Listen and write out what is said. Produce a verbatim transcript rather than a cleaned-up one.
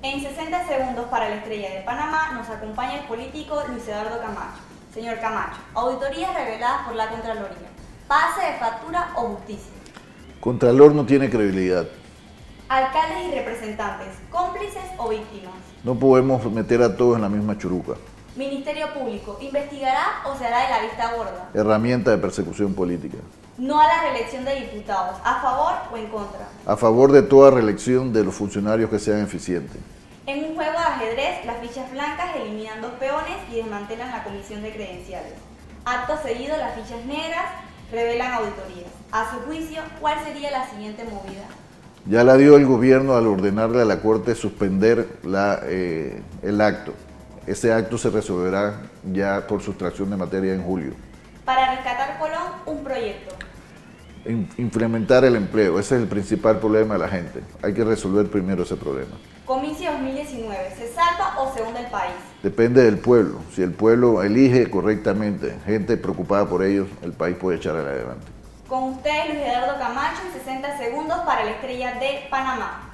En sesenta segundos para la Estrella de Panamá nos acompaña el político Luis Eduardo Camacho. Señor Camacho, auditorías reveladas por la Contraloría. ¿Pase de factura o justicia? Contralor no tiene credibilidad. Alcaldes y representantes, ¿cómplices o víctimas? No podemos meter a todos en la misma churuca. Ministerio Público, ¿investigará o se hará de la vista gorda? Herramienta de persecución política. No a la reelección de diputados, ¿a favor o en contra? A favor de toda reelección de los funcionarios que sean eficientes. En un juego de ajedrez, las fichas blancas eliminan dos peones y desmantelan la comisión de credenciales. Acto seguido, las fichas negras revelan auditorías. A su juicio, ¿cuál sería la siguiente movida? Ya la dio el gobierno al ordenarle a la Corte suspender la, eh, el acto. Ese acto se resolverá ya por sustracción de materia en julio. Para rescatar Colón, un proyecto. Implementar el empleo, ese es el principal problema de la gente. Hay que resolver primero ese problema. Comicio dos mil diecinueve, ¿se salva o se hunde el país? Depende del pueblo. Si el pueblo elige correctamente gente preocupada por ellos, el país puede echar adelante. Con ustedes, Luis Eduardo Camacho, en sesenta segundos para la Estrella de Panamá.